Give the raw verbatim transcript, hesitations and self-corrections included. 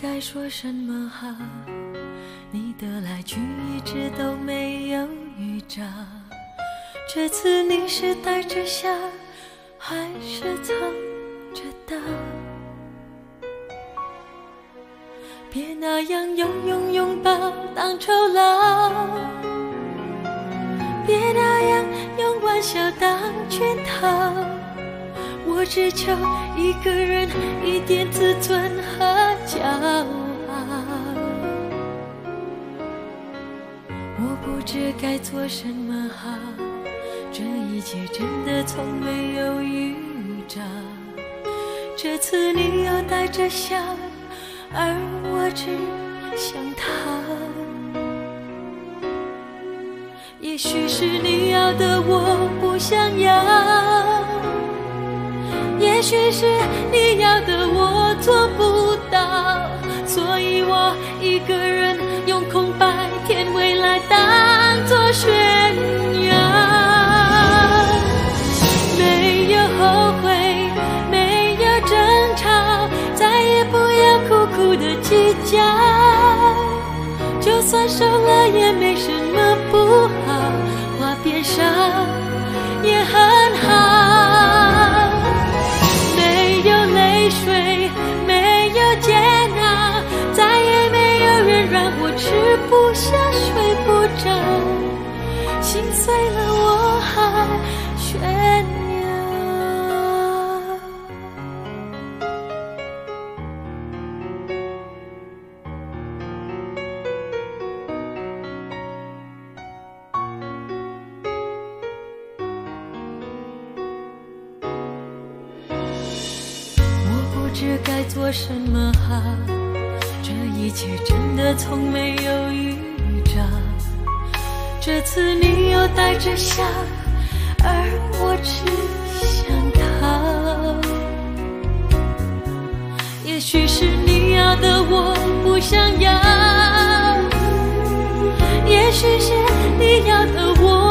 该说什么好，你的来去一直都没有预兆，这次你是带着笑还是藏着刀？别那样用用拥抱当酬劳，别那样用玩笑当圈套，我只求一个人一点自尊和骄傲。我不知该做什么好，这一切真的从没有预兆，这次你又带着笑，而我只想逃。也许是你要的我不想要，也许是你要的我做不到，所以我一个人用空白填未来当作炫耀。没有后悔，没有争吵，再也不要苦苦的计较，就算受了也没什么不好，话变少也很好。没有泪水，没有煎熬，再也没有人让我吃不下睡不着，心碎了我还炫耀。不知该做什么好，这一切真的从没有预兆，这次你又带着笑，而我只想逃。也许是你要的我不想要，也许是你要的我